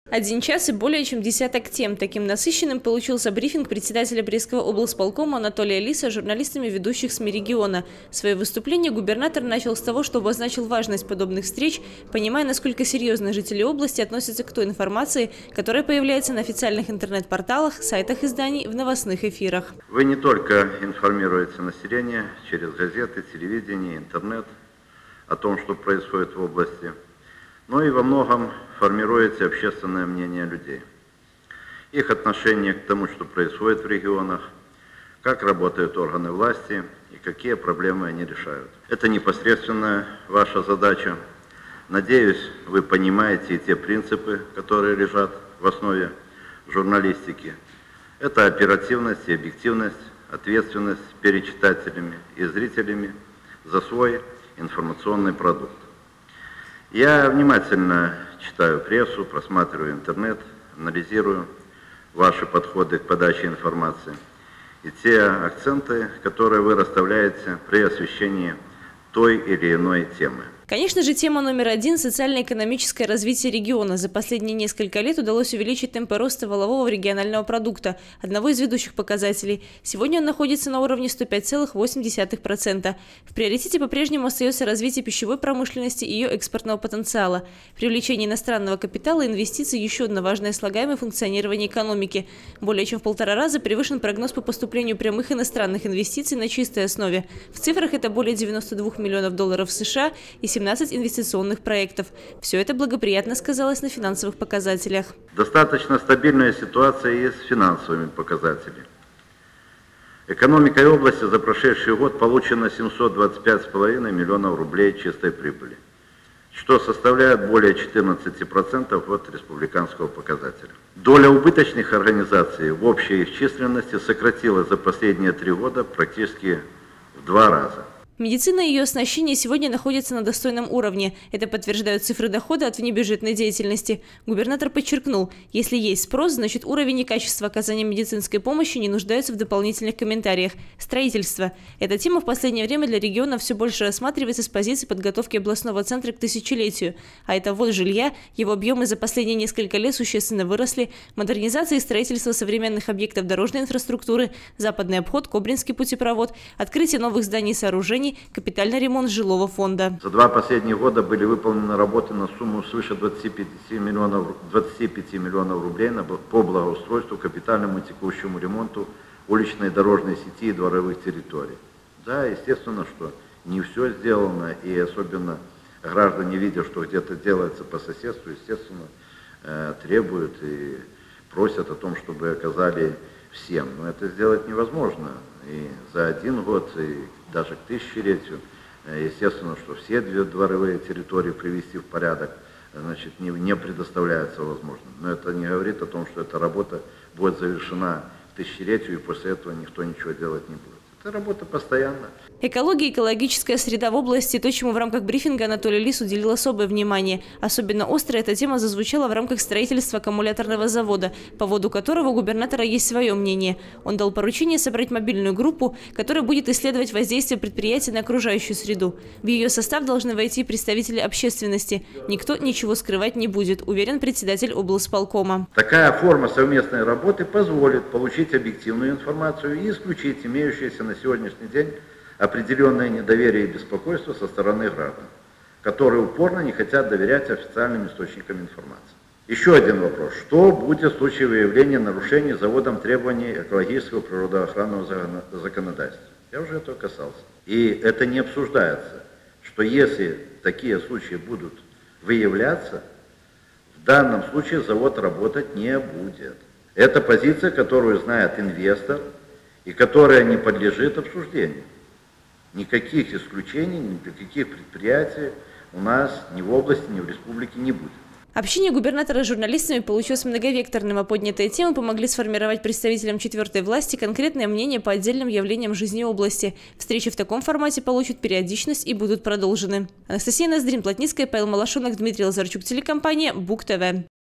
1 час и более чем десяток тем. Таким насыщенным получился брифинг председателя Брестского облсполкома Анатолия Лиса с журналистами ведущих СМИ региона. Свое выступление губернатор начал с того, что обозначил важность подобных встреч, понимая, насколько серьезно жители области относятся к той информации, которая появляется на официальных интернет-порталах, сайтах изданий, в новостных эфирах. Вы не только информируете население через газеты, телевидение, интернет о том, что происходит в области, но и во многом формируете общественное мнение людей, их отношение к тому, что происходит в регионах, как работают органы власти и какие проблемы они решают. Это непосредственно ваша задача. Надеюсь, вы понимаете и те принципы, которые лежат в основе журналистики. Это оперативность и объективность, ответственность перед читателями и зрителями за свой информационный продукт. Я внимательно читаю прессу, просматриваю интернет, анализирую ваши подходы к подаче информации и те акценты, которые вы расставляете при освещении той или иной темы. Конечно же, тема номер 1 – социально-экономическое развитие региона. За последние несколько лет удалось увеличить темпы роста валового регионального продукта, одного из ведущих показателей. Сегодня он находится на уровне 105,8%. В приоритете по-прежнему остается развитие пищевой промышленности и ее экспортного потенциала. Привлечение иностранного капитала и инвестиций – еще одно важное слагаемое функционирования экономики. Более чем в 1,5 раза превышен прогноз по поступлению прямых иностранных инвестиций на чистой основе. В цифрах это более 92 миллионов долларов США и 17 инвестиционных проектов. Все это благоприятно сказалось на финансовых показателях. Достаточно стабильная ситуация и с финансовыми показателями. Экономикой области за прошедший год получено 725,5 миллионов рублей чистой прибыли, что составляет более 14% от республиканского показателя. Доля убыточных организаций в общей их численности сократилась за последние 3 года практически в 2 раза. Медицина и ее оснащение сегодня находятся на достойном уровне. Это подтверждают цифры дохода от внебюджетной деятельности. Губернатор подчеркнул, если есть спрос, значит уровень и качество оказания медицинской помощи не нуждаются в дополнительных комментариях. Строительство. Эта тема в последнее время для региона все больше рассматривается с позиции подготовки областного центра к тысячелетию. А это ввоз жилья, его объемы за последние несколько лет существенно выросли, модернизация и строительство современных объектов дорожной инфраструктуры, западный обход, Кобринский путепровод, открытие новых зданий и сооружений, капитальный ремонт жилого фонда. За 2 последних года были выполнены работы на сумму свыше 25 миллионов рублей по благоустройству, капитальному и текущему ремонту уличной дорожной сети и дворовых территорий. Да, естественно, что не все сделано, и особенно граждане, видя, что где-то делается по соседству, естественно, требуют и просят о том, чтобы оказали всем. Но это сделать невозможно. И за 1 год, и даже к тысячелетию, естественно, что все дворовые территории привести в порядок, значит, не предоставляется возможным. Но это не говорит о том, что эта работа будет завершена к тысячелетию, и после этого никто ничего делать не будет. Это работа постоянно. Экология и экологическая среда в области – то, чему в рамках брифинга Анатолий Лис уделил особое внимание. Особенно остро эта тема зазвучала в рамках строительства аккумуляторного завода, по поводу которого у губернатора есть свое мнение. Он дал поручение собрать мобильную группу, которая будет исследовать воздействие предприятия на окружающую среду. В ее состав должны войти представители общественности. Никто ничего скрывать не будет, уверен председатель облсполкома. Такая форма совместной работы позволит получить объективную информацию и исключить имеющиеся на сегодняшний день определенное недоверие и беспокойство со стороны граждан, которые упорно не хотят доверять официальным источникам информации. Еще один вопрос. Что будет в случае выявления нарушений заводом требований экологического природоохранного законодательства? Я уже этого касался. И это не обсуждается, что если такие случаи будут выявляться, в данном случае завод работать не будет. Это позиция, которую знает инвестор, и которая не подлежит обсуждению. Никаких исключений, никаких предприятий у нас ни в области, ни в республике не будет. Общение губернатора с журналистами получилось многовекторным, а поднятые темы помогли сформировать представителям 4-й власти конкретное мнение по отдельным явлениям жизни области. Встречи в таком формате получат периодичность и будут продолжены. Анастасия Ноздрин, Плотницкая, Павел Малашонок, Дмитрий Лазарчук, телекомпания БУК ТВ.